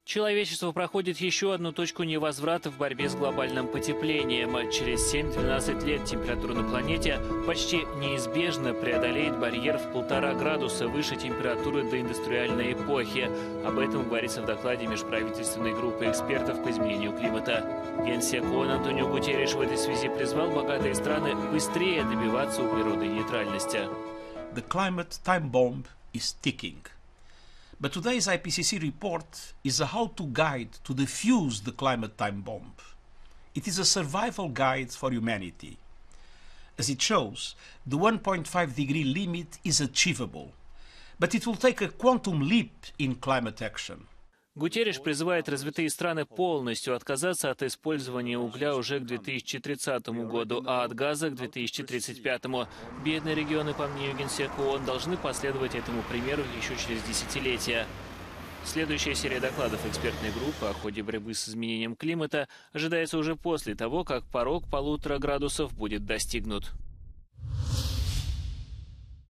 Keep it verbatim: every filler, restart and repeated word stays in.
Человечество проходит еще одну точку невозврата в борьбе с глобальным потеплением. Через семь-двенадцать лет температура на планете почти неизбежно преодолеет барьер в полтора градуса выше температуры доиндустриальной эпохи. Об этом говорится в докладе межправительственной группы экспертов по изменению климата. Генсек ООН Антонио Гутерриш в этой связи призвал богатые страны быстрее добиваться углеродной нейтральности. The climate time bomb is ticking. But today's I P C C report is a how-to guide to defuse the climate time bomb. It is a survival guide for humanity. As it shows, the one point five degree limit is achievable, but it will take a quantum leap in climate action. Гутерриш призывает развитые страны полностью отказаться от использования угля уже к две тысячи тридцатому году, а от газа к две тысячи тридцать пятому. Бедные регионы, по мнению Генсека ООН, должны последовать этому примеру еще через десятилетия. Следующая серия докладов экспертной группы о ходе борьбы с изменением климата ожидается уже после того, как порог полутора градусов будет достигнут.